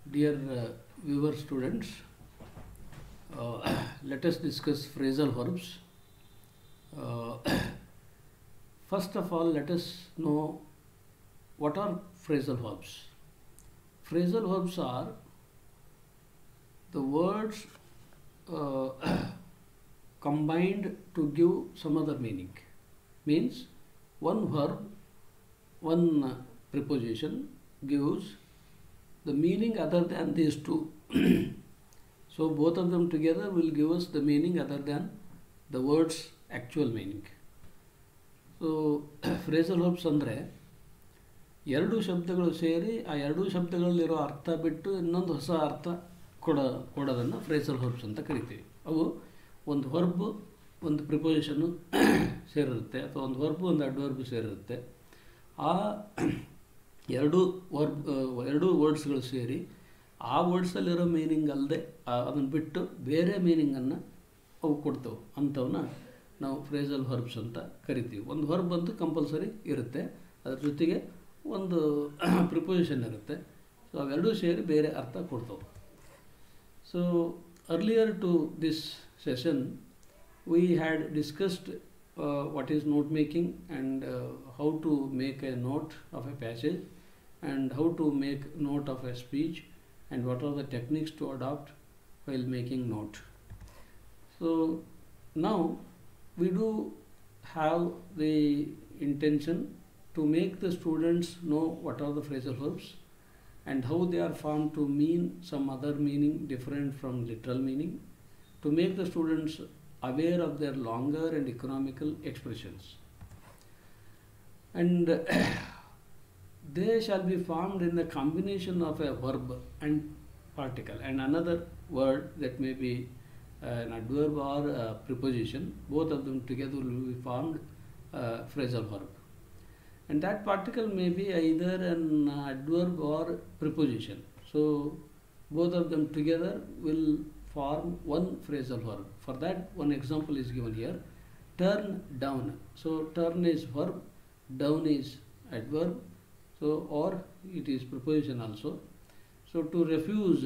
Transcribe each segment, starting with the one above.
Dear viewer students, let us discuss phrasal verbs. Uh, First of all, let us know what are phrasal verbs. Phrasal verbs are the words uh, combined to give some other meaning. Means one verb, one preposition gives the meaning other than these two. So both of them together will give us the meaning other than the word's actual meaning. So phrasal verbs ಅಂದರೆ ಎರಡು ಶಬ್ದಗಳು ಸೇರಿ ಆ ಎರಡೂ ಶಬ್ದಗಳಲ್ಲಿರೋ ಅರ್ಥ ಬಿಟ್ಟು ಇನ್ನೊಂದು ಹೊಸ ಅರ್ಥ ಕೊಡೋದನ್ನು ಫ್ರೇಸಲ್ ವರ್ಬ್ಸ್ ಅಂತ ಕರಿತೀವಿ. ಅವು ಒಂದು ವರ್ಬ್ ಒಂದು ಪ್ರಿಪೋಸಿಷನ್ನು ಸೇರಿರುತ್ತೆ ಅಥವಾ ಒಂದು ವರ್ಬ್ ಒಂದು ಅಡ್ವರ್ಬ್ ಸೇರಿರುತ್ತೆ. ಆ ಎರಡೂ ವರ್ಡ್ಸ್ಗಳು ಸೇರಿ ಆ ವರ್ಡ್ಸಲ್ಲಿರೋ ಮೀನಿಂಗ್ ಅಲ್ಲದೆ ಅದನ್ನು ಬಿಟ್ಟು ಬೇರೆ ಮೀನಿಂಗನ್ನು ಅವು ಕೊಡ್ತವೆ. ಅಂಥವನ್ನ ನಾವು ಫ್ರೇಸಲ್ ವರ್ಬ್ಸ್ ಅಂತ ಕರಿತೀವಿ. ಒಂದು ವರ್ಬ್ ಅಂತೂ ಕಂಪಲ್ಸರಿ ಇರುತ್ತೆ, ಅದ್ರ ಜೊತೆಗೆ ಒಂದು ಪ್ರಿಪೋಸಿಷನ್ ಇರುತ್ತೆ. ಸೊ ಅವೆರಡೂ ಸೇರಿ ಬೇರೆ ಅರ್ಥ ಕೊಡ್ತವೆ. So earlier to this session we had discussed what is note making and how to make a note of a passage and how to make note of a speech and what are the techniques to adopt while making note. So now we do have the intention to make the students know what are the phrasal verbs and how they are formed to mean some other meaning different from literal meaning, to make the students aware of their longer and economical expressions. And they shall be formed in the combination of a verb and particle and another word that may be an adverb or a preposition. Both of them together will be formed phrasal verb. And that particle may be either an adverb or preposition. So both of them together will form one phrasal verb. For that, one example is given here. Turn down. So turn is verb, down is adverb, so or it is preposition also. So to refuse,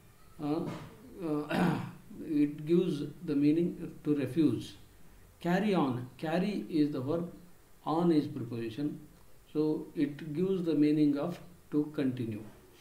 it gives the meaning to refuse. Carry on. Carry is the verb, on is preposition. So it gives the meaning of to continue.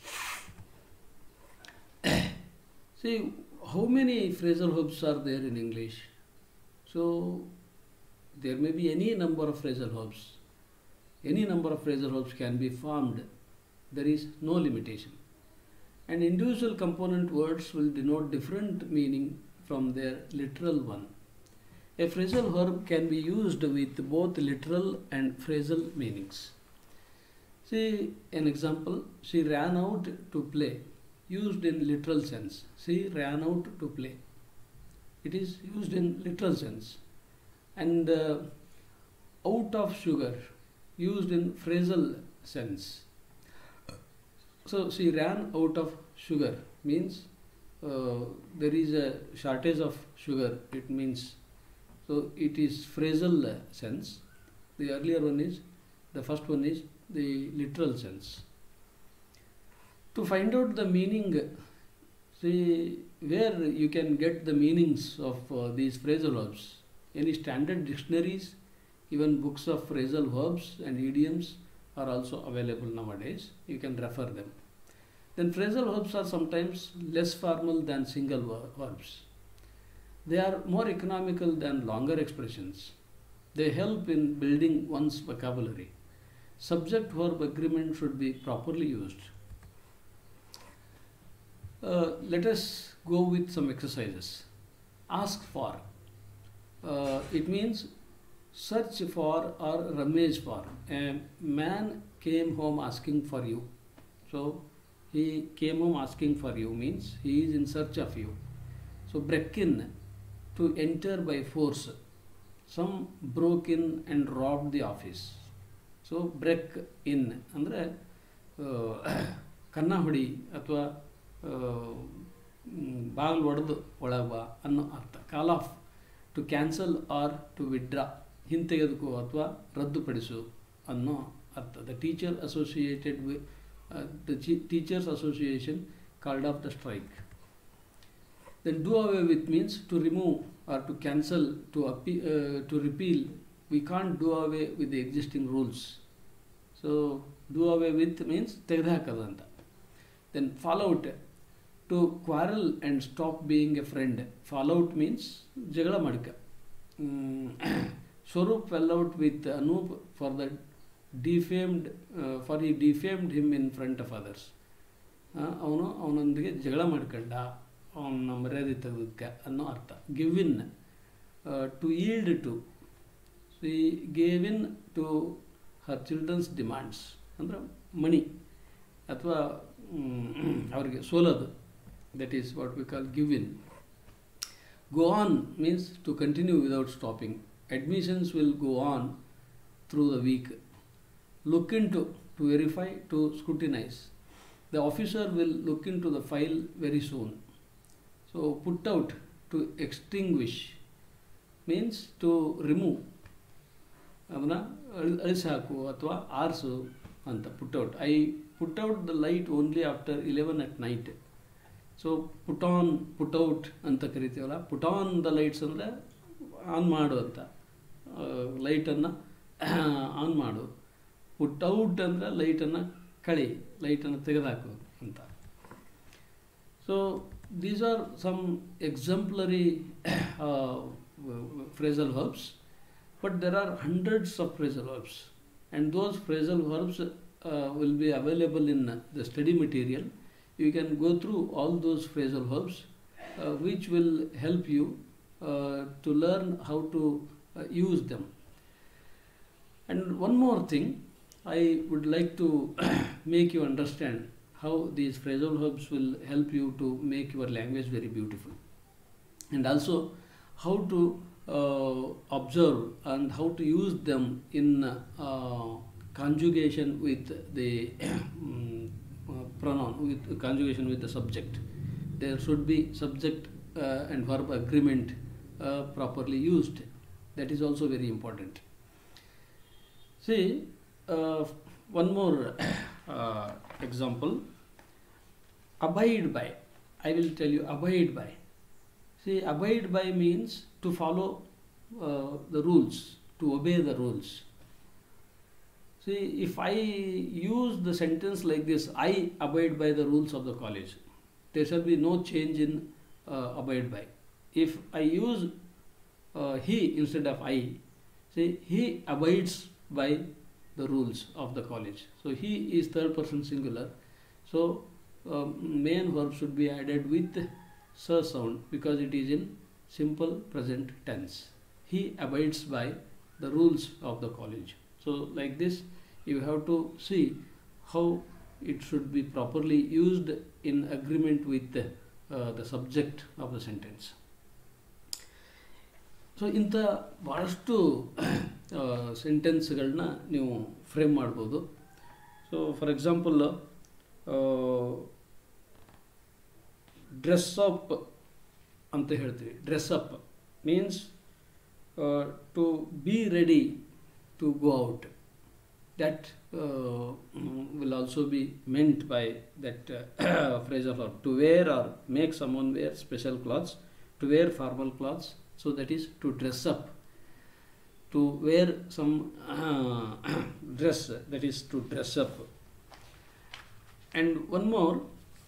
See, how many phrasal verbs are there in English? So there may be any number of phrasal verbs. Any number of phrasal verbs can be formed. There is no limitation. And individual component words will denote different meaning from their literal one. A phrasal verb can be used with both literal and phrasal meanings. See an example. She ran out to play. Used in literal sense. She ran out to play. It is used in literal sense. And out of sugar, used in phrasal sense. So she ran out of sugar means there is a shortage of sugar. It means, so it is phrasal sense. The earlier one is, the first one is the literal sense. To find out the meaning, see where you can get the meanings of these phrasal verbs. Any standard dictionaries, even books of phrasal verbs and idioms are also available nowadays. You can refer them. Then phrasal verbs are sometimes less formal than single verbs. They are more economical than longer expressions. They help in building one's vocabulary. Subject-verb agreement should be properly used. Let us go with some exercises. Ask for. It means search for or rummage for. A man came home asking for you. So he came home asking for you means he is in search of you. So break in, to enter by force. Some broke in and robbed the office. So break in ಅಂದರೆ ಕನ್ನ ಹೊಡಿ ಅಥವಾ ಬಾಗಿಲು ಒಡೆದು ಒಳಗೆ ಬಾ ಅನ್ನೋ ಅರ್ಥ. Call off, to cancel or to withdraw, ಹಿಂತೆಗೆದುಕೋ ಅಥವಾ ರದ್ದುಪಡಿಸು ಅನ್ನೋ ಅರ್ಥ. The teacher associated with the Teachers Association called off the strike. Then do away with means to remove or to cancel, to repeal. We can't do away with the existing rules. So do away with means tegdhakadanta. Then fallout, to quarrel and stop being a friend. Fallout means jagala madka. Swarup fell out with Anup for the defamed, for he defamed him in front of others. ಅವನೊಂದಿಗೆ ಜಗಳ ಮಾಡ್ಕೊಂಡ, ಅವನ ಮರ್ಯಾದೆ ತೆಗೆದಕ್ಕೆ ಅನ್ನೋ ಅರ್ಥ. Give in, to yield to. So he gave in to her childrens demands ಅಂದರೆ ಮಣಿ ಅಥವಾ ಅವರಿಗೆ ಸೋಲೋದು. That is what we call give in. Go on means to continue without stopping. Admissions will go on through the week. Look into, to verify, to scrutinize. The officer will look into the file very soon. So put out, to extinguish means to remove. ಅದನ್ನು ಅಳಿಸಾಕು ಅಥವಾ ಆರಿಸು ಅಂತ. Put out. I put out the light only after 11 at night. So put on, put out ಅಂತ ಕರಿತೀವಲ್ಲ. Put on the lights ಅಂದರೆ on ಮಾಡು ಅಂತ, ಲೈಟನ್ನು ಆನ್ ಮಾಡು. ಪುಟ್ ಔಟ್ ಅಂದರೆ ಲೈಟನ್ನು ಕಳಿ, ಲೈಟನ್ನು ತೆಗೆದುಹಾಕು ಅಂತ. So these are some exemplary phrasal verbs, but there are hundreds of phrasal verbs, and those phrasal verbs will be available in the study material. You can go through all those phrasal verbs which will help you to learn how to use them. And one more thing, I would like to make you understand how these phrasal verbs will help you to make your language very beautiful, and also how to observe and how to use them in conjugation with the pronoun, with conjugation with the subject. There should be subject and verb agreement properly used. That is also very important. See, one more example. Abide by. I will tell you, abide by. See, abide by means to follow the rules, to obey the rules. See, if I use the sentence like this, I abide by the rules of the college, there shall be no change in abide by. If I use he instead of I, say he abides by the rules of the college. So he is third person singular. So main verb should be added with sa sound because it is in simple present tense. He abides by the rules of the college. So like this, you have to see how it should be properly used in agreement with the subject of the sentence. So ಇಂಥ ಭಾಳಷ್ಟು ಸೆಂಟೆನ್ಸ್ಗಳನ್ನ ನೀವು frame ಮಾಡ್ಬೋದು. So for example, dress up ಅಂತ ಹೇಳ್ತೀವಿ. Dress up means to be ready to go out. That will also be meant by that phrasal verb. To wear or make someone wear special clothes, to wear formal clothes. So that is to dress up. To wear some dress, that is to dress up. And one more,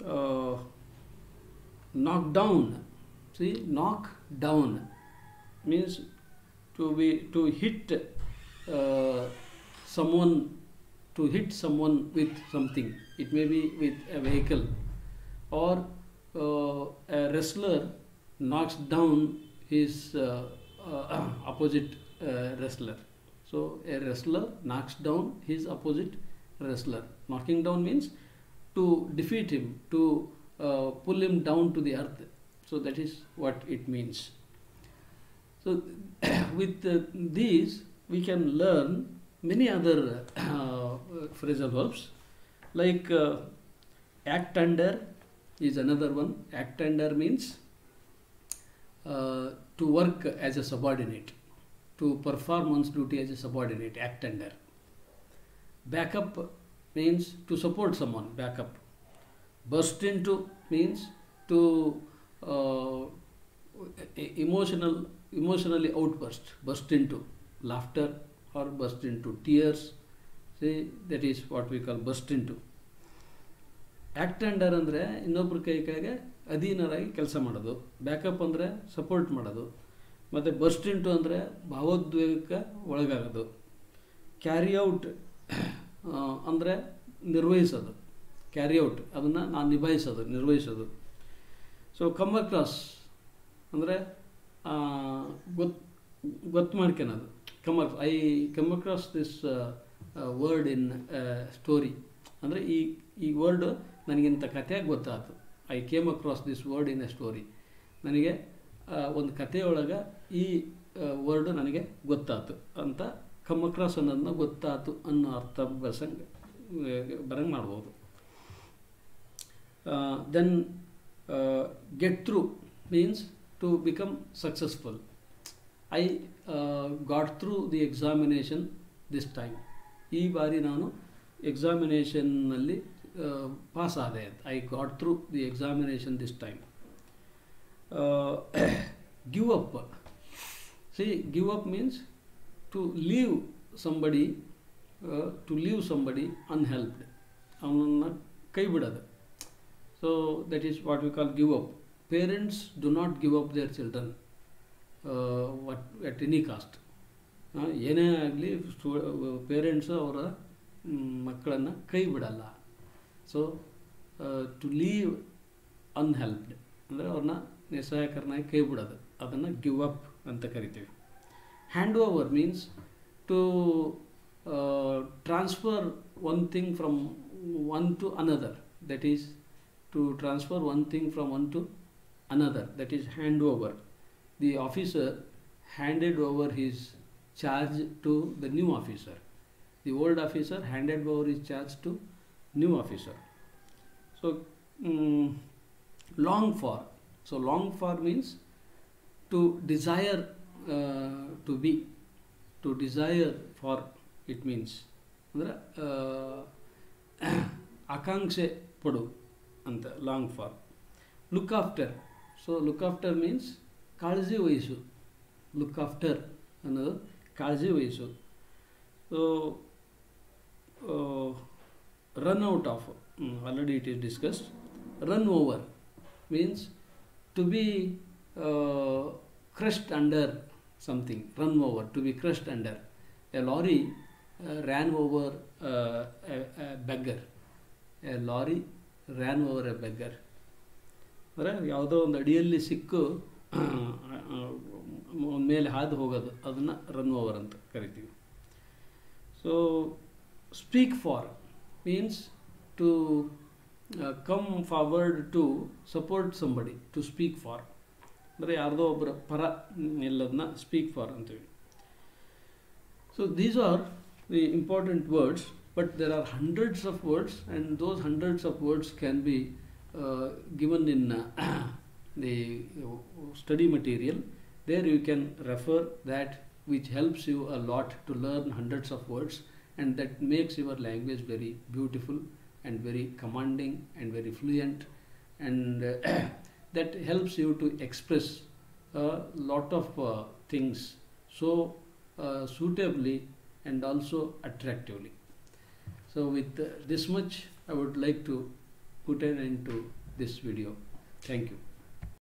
knock down. See, knock down means to hit someone, to hit someone with something. It may be with a vehicle, or a wrestler knocks down his opposite wrestler. So a wrestler knocks down his opposite wrestler. Knocking down means to defeat him, to pull him down to the earth. So that is what it means. So with these we can learn many other phrasal verbs, like act under is another one. Act under means to work as a subordinate, to perform one's duty as a subordinate. Act under. Back up means to support someone. Back up. Burst into means to emotionally outburst, burst into laughter or burst into tears. See, that is what we call burst into. Act under ಅಂದರೆ ಇನ್ನೊಬ್ರ ಕೈ ಕೆಳಗೆ ಅಧೀನರಾಗಿ ಕೆಲಸ ಮಾಡೋದು. Backup ಅಂದರೆ support ಮಾಡೋದು. ಮತ್ತು burst into ಅಂದರೆ ಭಾವೋದ್ವೇಗಕ್ಕೆ ಒಳಗಾಗೋದು. ಕ್ಯಾರಿ ಔಟ್ ಅಂದರೆ ನಿರ್ವಹಿಸೋದು. ಕ್ಯಾರಿ ಔಟ್ ಅದನ್ನು ನಾನು ನಿರ್ವಹಿಸೋದು. ಸೊ ಕಮ್ ಅಕ್ರಾಸ್ ಅಂದರೆ ಗೊತ್ತು ಮಾಡ್ಕೊಳೋದು. I come across this word in story ಅಂದರೆ ಈ ವರ್ಡ್ ನನಗಿಂತ ಕಥೆಯಾಗಿ ಗೊತ್ತಾಯ್ತು. I came across this word in a story. ನನಗೆ ಒಂದು ಕಥೆಯೊಳಗೆ ಈ ವರ್ಡ್ ನನಗೆ ಗೊತ್ತಾಯ್ತು ಅಂತ ಕಮ್ ಅಕ್ರಾಸ್ ಅನ್ನೋದನ್ನ ಗೊತ್ತಾಯ್ತು ಅನ್ನೋ ಅರ್ಥ ಬರಂಗೆ ಮಾಡ್ಬೋದು. Then get through means to become successful. I got through the examination this time. ಈ ಬಾರಿ ನಾನು ಎಕ್ಸಾಮಿನೇಷನ್ನಲ್ಲಿ ಪಾಸ್ ಆದೆ ಅಂತ. I got through the examination this time. Give up. See, give up means to leave somebody unhelped. ಅವನನ್ನು ಕೈ ಬಿಡೋದು. So that is what we call give up. Parents do not give up their children at any cost. ಏನೇ ಆಗಲಿ parents ಅವರ ಮಕ್ಕಳನ್ನು ಕೈ ಬಿಡಲ್ಲ. So to leave ಅನ್ಹೆಲ್ಪ್ಡ್ ಅಂದರೆ ಅವ್ರನ್ನ ನಿಸ್ಸಹಾಯಕರನ್ನಾಗಿ ಕೈ ಬಿಡೋದು, ಅದನ್ನು ಗಿವ್ ಅಪ್ ಅಂತ ಕರಿತೀವಿ. Hand over means to transfer one thing from one to another. That is to transfer one thing from one to another. That is hand over. The officer handed over his charge to the new officer. The old officer handed over his charge to new officer. So long for. So long for means to desire to be. To desire for it means ಅಂದರೆ ಆಕಾಂಕ್ಷೆ ಪಡು ಅಂತ long for. Look after. So look after means ಕಾಳಜಿ ವಹಿಸು. Look after ಅನ್ನೋದು ಕಾಳಜಿ ವಹಿಸು. So run out of, already it is discussed. Run over means to be crushed under something. Run over, to be crushed under. A lorry ran over a beggar. A lorry ran over a beggar. ಅಂದರೆ ಯಾವುದೋ ಒಂದು ಅಡಿಯಲ್ಲಿ ಸಿಕ್ಕು ಮೇಲೆ ಹಾದು ಹೋಗೋದು, ಅದನ್ನು run over ಅಂತ ಕರಿತೀವಿ. So speak for means to come forward to support somebody. To speak for ಅಂದರೆ ಯಾರ್ದೋ ಒಬ್ಬರ ಪರ ಎಲ್ಲದನ್ನ ಸ್ಪೀಕ್ ಫಾರ್ ಅಂತೀವಿ. So these are the important words, but there are hundreds of words and those hundreds of words can be given in the study material. There you can refer that, which helps you a lot to learn hundreds of words, and that makes your language very beautiful and very commanding and very fluent, and that helps you to express a lot of things so suitably and also attractively. So with this much I would like to put an end to this video. Thank you.